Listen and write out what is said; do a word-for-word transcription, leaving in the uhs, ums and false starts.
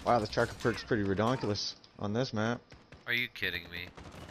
Wow, the tracker perk's pretty redonkulous on this map. Are you kidding me?